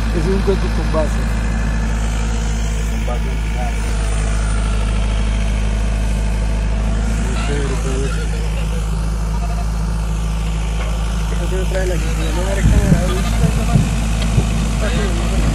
Es un cuento con base. Con base en nada. Muy chévere todo eso. Eso se trae la que se llama cámara de vista.